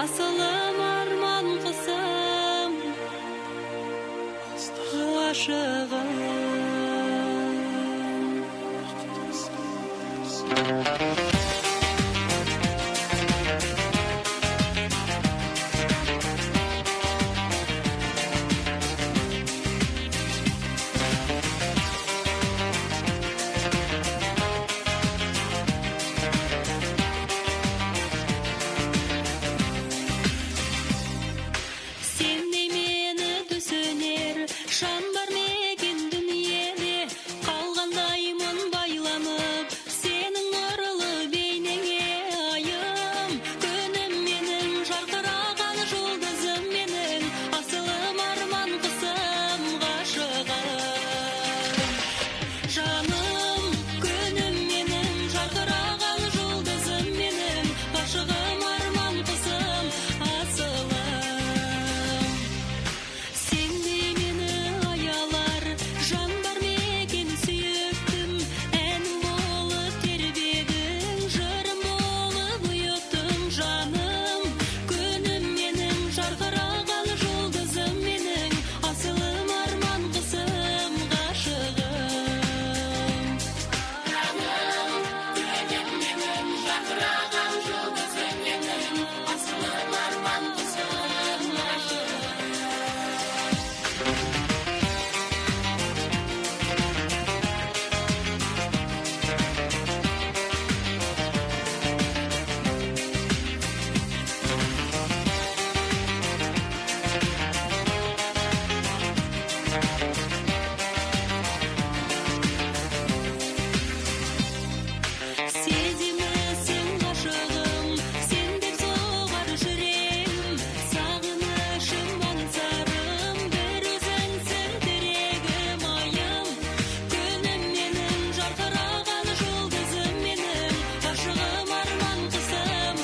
асылым арман қысым ғашығым. Сендей мені түсінер жан бар мекен дүниеде, қалғандаймын байланып сенің нұрлы бейнеңе. Айым, күнім менің, жарқыраған жұлдызым менің, асылым арман қысым ғашығым. Жаным, күнім менің, жарқыраған жұлдызым менің, ғашығым арман қысым асылым. Сендей мені аялар жан бар мекен сүйіктім, ән болып тербедің, жырым болып ұйықтым. Жаным, күнім менің, жарқыраған жұлдызым менің, асылым арман қысым ғашығым. Жаным, күнім менің, жарқыраған жұлдызым менің, асылым арман қысым Сезімісің ғашығым, сен деп соғар жүрегім, сағынышым аңсарым, бір өзіңсің тірегім. Айым, күнім менің, жарқыраған жұлдызым менің, ғашығым арман қысым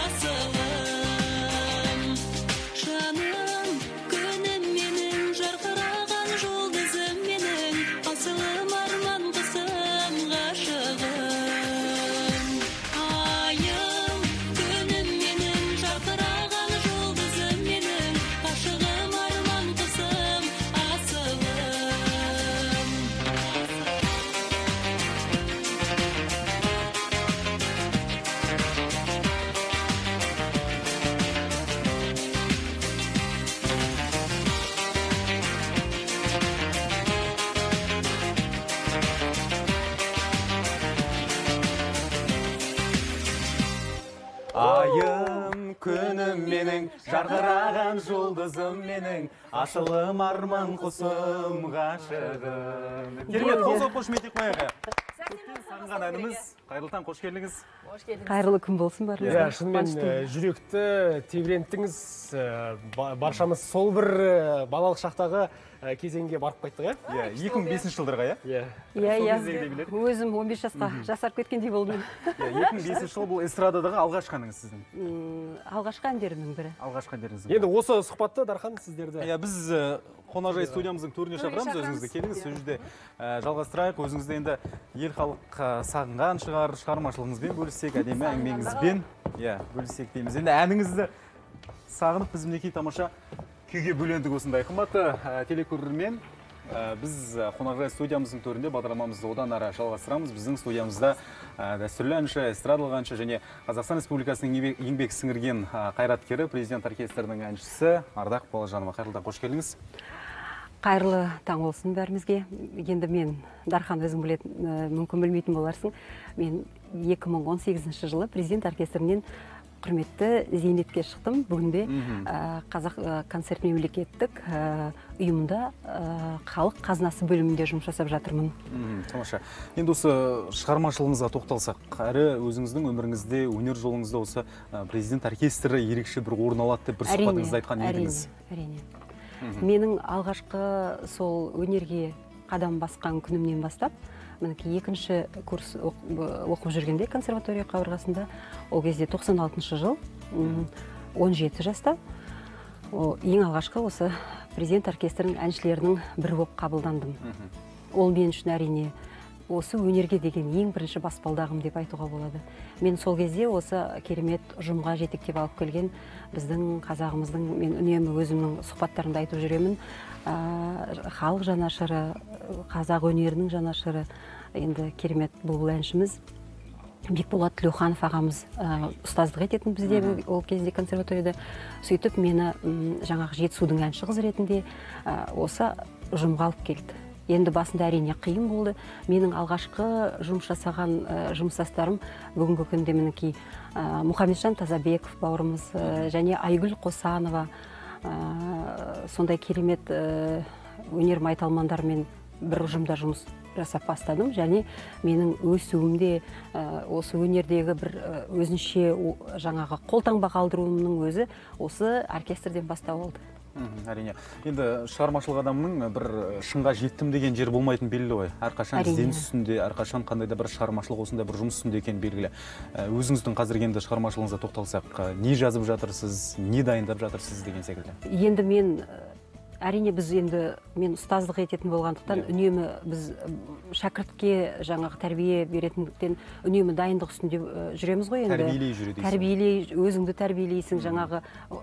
асылым. Жаным, күнім менің, жарқыраған жұлдызым менің, асылым арман қысым ғашығым. Айым, күнім менің, жарқыраған жұлдызым менің, ғашығым арман қысым асылым. Айым, күнім менің, жарқыраған жұлдызым менің, асылым арман құсым ғашығым. Керемет, қол соқ қошеметтеп қояйық. Көптен сағынған әніміз, қайырлы таң, қош келдіңіз. Қайырлы күн болсын барлығына. Шынымен жүректі тебіренттіңіз. Баршамыз сол бір балалық шақтағы кезеңге барып қайттық, иә? 2005 жылдарға, иә? Иә. Өзім 15 жасқа жасарып кеткендей болдым. 2005 жыл бұл эстрададағы алғашқы әніңіз сіздің. Алғашқы әндерімнің бірі. Алғашқы әндеріңіз. Енді осы сұхбатты Дархан сіздерді. Біз қонақжай студиямыздың төріне шақырамыз, өзіңізді келіңіз, сол жерде жалғастырайық. Өзіңізді енді ел халық сағынған шығар, шығармашылығыңызбен бөліссек, әдемі әңгімеңізбен бөліссек дейміз. Енді әніңізді сағынып біз мінекей тамаша күйге бөлендік осындай. Қымбатты телекөрермен, біз қонақжай студиямыздың төрінде бағдарламамызды одан ары жалғастырамыз. Біздің студиямызда дәстүрлі әнші, эстрадалық әнші және Қазақстан Республикасының еңбек сіңірген қайраткері, президент оркестрінің әншісі Ардақ Балажанова. Қайырлы таң, қош келдіңіз. Қайырлы таң болсын бәрімізге. Енді мен, Дархан, өзің білетін, мүмкін білмейтін боларсың. Мен 2018 жылы президент оркестрінен құрметті зейнетке шықтым. Бүгінде Қазақ концерт мемлекеттік ұйымында халық қазынасы бөлімінде жұмыс жасап жатырмын. Тамаша. Енді осы шығармашылығыңызға тоқталсақ, әрі өзіңіздің өміріңізде, өнер жолыңызда осы президент оркестрі ерекше бір орын алады деп бір сұхбатыңызда айтқан едіңіз. Әрине. Менің алғашқы сол өнерге қадам басқан күнімнен бастап, мінекей екінші курс оқып жүргенде консерватория қабырғасында, ол кезде 96 жыл, 17 жаста, ең алғашқы осы президент оркестрінің әншілерінің бірі болып қабылдандым. Ол мен үшін әрине осы өнерге деген ең бірінші баспалдағым деп айтуға болады. Мен сол кезде осы керемет ұжымға жетектеп алып келген біздің қазағымыздың, мен үнемі өзімнің сұхбаттарымда айтып жүремін, халық жанашыры, қазақ өнерінің жанашыры, енді керемет бұлбұл әншіміз Бекболат Тілеуханов ағамыз ұстаздық ететін бізде ол кезде консерваторияда. Сөйтіп мені жаңағы Жетісудың әнші қызы ретінде осы ұжымға алып келді. Енді басында әрине қиын болды. Менің алғашқы жұмыс жасаған жұмыстастарым бүгінгі күнде мінекей Мұхамеджан Тазабеков бауырымыз және Айгүл Қосанова, сондай керемет өнер майталмандармен бір ұжымда жұмыс жасап бастадым, және менің өсуімде осы өнердегі бір өзінше жаңағы қолтаңба қалдыруымның өзі осы оркестрден бастау болды. Әрине. Енді шығармашылық адамның бір шыңға жеттім деген жер болмайтын белгілі ғой. Әрқашан ізденіс үстінде, әрқашан қандай да бір шығармашылық осындай бір жұмыс үстінде екені белгілі. Өзіңіздің қазіргі енді шығармашылығыңызға тоқталсақ, не жазып жатырсыз, не дайындап жатырсыз деген секілді? Енді әрине біз мен ұстаздық ететін болғандықтан үнемі біз шәкіртке жаңағы тәрбие беретіндіктен үнемі дайындық үстінде жүреміз ғой енді. Тәрбиелей жүреді. Тәрбиелей, өзіңді тәрбиелейсің, жаңағы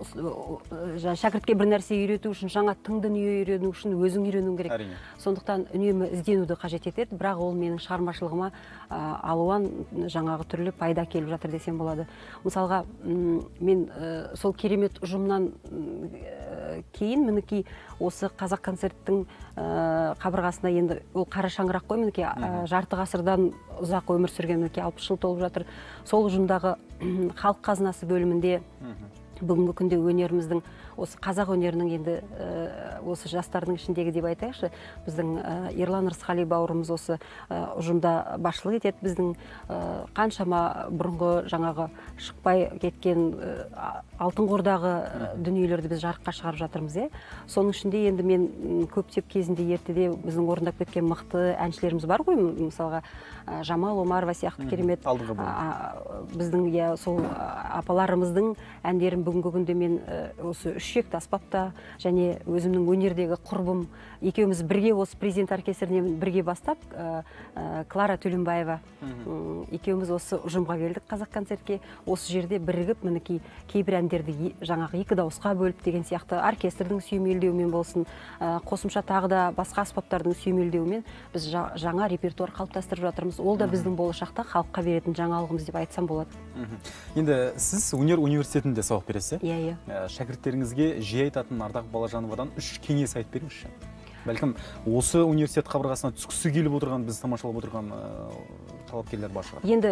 шәкіртке бір нәрсе үйрету үшін, жаңа тың дүние үйрену үшін өзің үйренуің керек. Әрине. Сондықтан үнемі ізденуді қажет етеді, бірақ ол менің шығармашылығыма алуан жаңағы түрлі пайда келіп жатыр десем болады. Мысалға, мен сол керемет ұжымнан кейін мінекей осы қазақ концерттің қабырғасына енді ол қара шаңырақ қой, мінекей жарты ғасырдан ұзақ өмір сүрген, мінекей 60 жыл толып жатыр. Сол ұжымдағы халық қазынасы бөлімінде бүгінгі күнде өнеріміздің, осы қазақ өнерінің енді осы жастардың ішіндегі деп айтайықшы, біздің Ерлан Рысқали бауырымыз осы ұжымда басшылық етеді. Біздің қаншама бұрынғы жаңағы шықпай кеткен алтын қордағы дүниелерді біз жарыққа шығарып жатырмыз. Соның ішінде енді мен көптеп кезінде ертеде біздің орындап кеткен мықты әншілеріміз бар ғой, мысалға Жамал Омарова сияқты керемет біздің сол апаларымыздың әндерін бүгінгі күнде мен осы үш шекті аспапта және өзімнің өнердегі құрбым екеуміз бірге осы президент оркестрінен бірге бастап, Клара Төленбаева екеуміз осы ұжымға келдік қазақ концертке. Осы жерде бірігіп мінекей кейбір әндерді жаңағы екі дауысқа бөліп деген сияқты оркестрдің сүйемелдеуімен болсын, қосымша тағы да басқа аспаптардың сүйемелдеуімен біз жаңа репертуар қалыптастырып жатырмыз. Ол да біздің болашақта халыққа беретін жаңалығымыз деп айтсам болады. Енді сіз өнер университетінде сабақ бересіз? Иә. Шәкірттеріңізге жиі айтатын Ардақ Балажановадан 3 кеңес айтып беріңізші. Бәлкім осы университет қабырғасына түскісі келіп отырған, біз тамашалап отырған талапкерлер бар шығар. Енді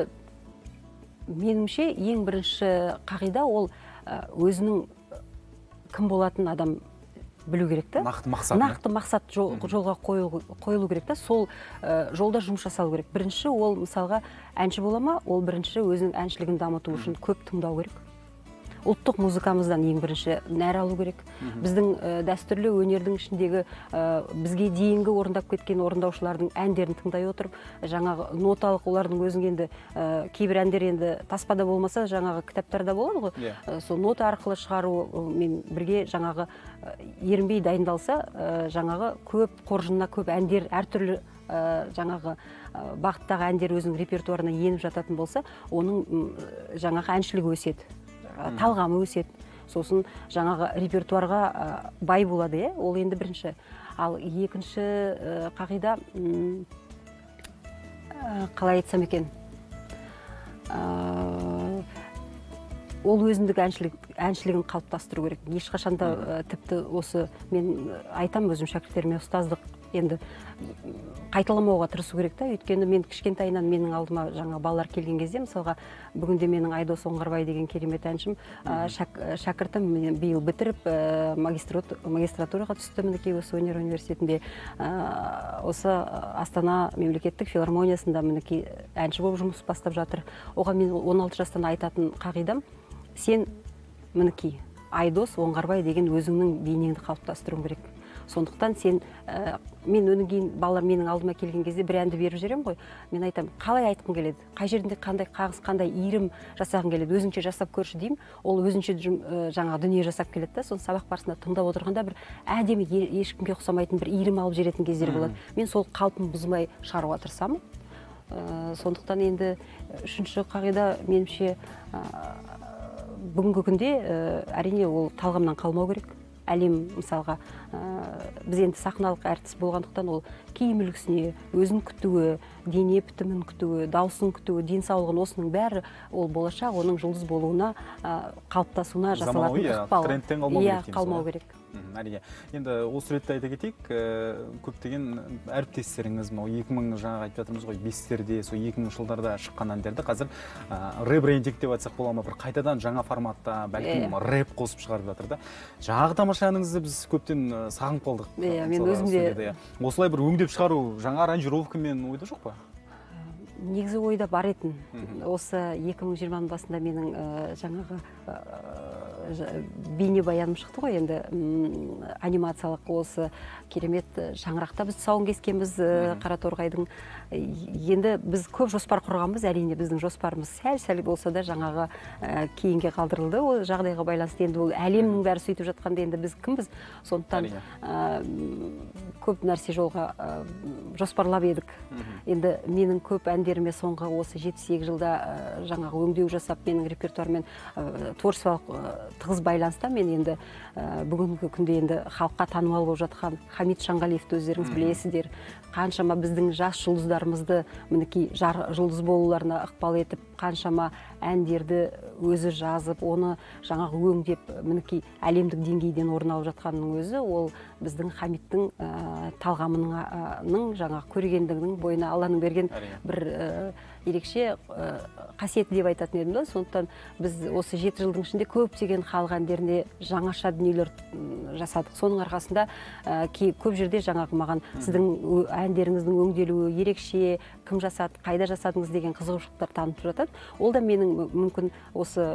меніңше ең бірінші қағида ол өзінің кім болатын адам білу керек та. Нақты мақсат жолға қойылу керек та. Сол жолда жұмыс жасалу керек. Бірінші ол мысалға әнші бола ма, ол бірінші өзінің әншілігін дамыту үшін көп тыңдау керек. Ұлттық музыкамыздан ең бірінші нәр алу керек. Біздің дәстүрлі өнердің ішіндегі бізге дейінгі орындап кеткен орындаушылардың әндерін тыңдай отырып, жаңағы ноталық олардың өзің енді кейбір әндер енді таспада болмаса, жаңағы кітаптарда болады ғой. Сол нота арқылы шығару мен бірге жаңағы ерінбей дайындалса, жаңағы көп қоржынына көп әндер, әртүрлі жаңағы бағыттағы әндер өзінің репертуарына еніп жататын болса, оның жаңағы әншілігі өседі. Талғамы өседі. Сосын жаңағы репертуарға бай болады, ол енді бірінші. Ал екінші қағида, қалай айтсам екен, ол өзіндік әншілігін қалыптастыру керек. Ешқашанда тіпті осы мен айтам өзім шәкірттеріме ұстаздық енді қайталамауға тырысу керек та. Өйткені мен кішкентайынан менің алдыма жаңа балалар келген кезде, мысалға бүгінде менің Айдос Оңғарбай деген керемет әншім, шәкіртім биыл бітіріп магистратураға түсті мінекей осы өнер университетінде. Осы Астана мемлекеттік филармониясында мінекей әнші болып жұмыс бастап жатыр. Оған мен 16 жастан айтатын қағидам, сен мінекей Айдос Оңғарбай деген өзіңнің бейнеңді қалыптастыруың керек. Сондықтан сен, мен өнен кейін балалар менің алдыма келген кезде бір әнді беріп жүрем ғой, мен айтам, қалай айтқың келеді, қай жерінде қандай қағыс, қандай иірім жасағың келеді, өзінше жасап көрші деймін, ол өзінше жаңағы дүние жасап келеді да. Соны сабақ барысында тыңдап отырғанда бір әдемі ешкімге ұқсамайтын бір иірім алып жеретін кездер болады. Мен сол қалпын бұзмай шығаруға тырысамын. Сондықтан енді үшінші қағида меніңше бүгінгі күнде әрине ол талғамнан қалмау керек. Әлем мысалға біз енді сахналық әртіс болғандықтан ол киім үлгісіне, өзін күтуі, дене бітімін күтуі, дауысын күтуі, денсаулығын осының бәрі ол болашақ оның жұлдыз болуына, қалыптасуына жасалатын ықпал. Трендтен қалмау керек. Иә, қалмау керек. Әрине. Енді осы ретте айта кетейік, көптеген әріптестеріңіз, 2000 жаңа айтып жатырмыз ғой, 5-терде, сол 2000 жылдарда шыққан әндерді қазір ребрендинг деп айтсақ бола ма, бір қайтадан жаңа форматта, бәлкім рэп қосып шығарып жатыр да. Жаңағы тамаша әніңізді біз көптен сағынып қалдық. Мен өзімде осылай бір өңдеп шығару жаңа аранжировкамен ойда жоқ па? Негізі ойда бар етін. Осы 2020 басында менің жаңағы бейнебаяным шықты ғой, енді анимациялық осы керемет шаңырақта біз тұсауын кескенбіз Қараторғайдың. Енді біз көп жоспар құрғанбыз, әрине біздің жоспарымыз сәл болса да жаңағы кейінге қалдырылды. Ол жағдайға байланысты енді ол әлемнің бәрі сөйтіп жатқанда енді біз кімбіз? Сондықтан көп нәрсе жолға жоспарлап едік. Енді менің көп әндеріме соңғы осы 7-8 жылда жаңағы өңдеу жасап, менің репертуармен творчествалық тығыз байланыста мен енді бүгінгі күнде енді халыққа танымал болып жатқан Хамит Шанғалиевті өздеріңіз білесіздер. Қаншама біздің жас жұлдыздарымызды мінекей жұлдыз болуларына ықпал етіп, қаншама әндерді өзі жазып, оны жаңағы өңдеп, мінекей әлемдік деңгейден орын алып жатқанның өзі, ол біздің Хамиттің талғамының жаңағы көргендігінің бойына Алланың берген бір ерекше қасиеті деп айтатын едім да. Сондықтан біз осы 7 жылдың ішінде көптеген халық әндеріне жаңаша дүниелер жасадық. Соның арқасында көп жерде жаңағы маған сіздің әндеріңіздің өңделуі ерекше, кім жасады, қайда жасадыңыз деген қызығушылықтар танытып жатады. Ол да менің мүмкін осы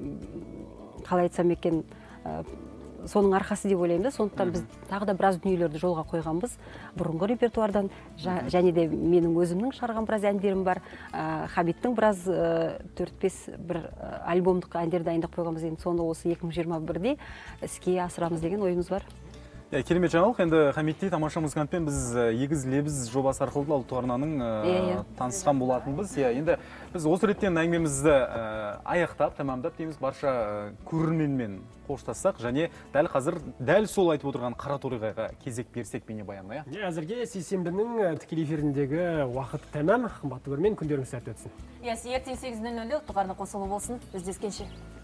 қалай айтсам екен, соның арқасы деп ойлаймын да. Сондықтан біз тағы да біраз дүниелерді жолға қойғанбыз бұрынғы репертуардан, және де менің өзімнің шығарған біраз әндерім бар. Хамиттің біраз 4-5 бір альбомдық әндер дайындап қойғанбыз. Енді соны осы 2021-де іске асырамыз деген ойымыз бар. Керемет жаңалық. Енді Хамитте тамаша музыкантпен біз егіз лебіз жобасы арқылы ұлттық арнаның танысқан болатынбыз. Енді біз осы реттен әңгімемізді аяқтап, тамамдап дейміз, барша көрерменмен қоштассақ, және дәл қазір дәл сол айтып отырған Қараторғайға кезек берсек бейнебаянына. Әзірге сейсенбінің тікелей эфиріндегі уақыт тәмам. Қымбатты көрермен, күндеріңіз сәтті өтсін. Ертең 8:00-де ұлттық арна қосылу болсын. Жүздескенше.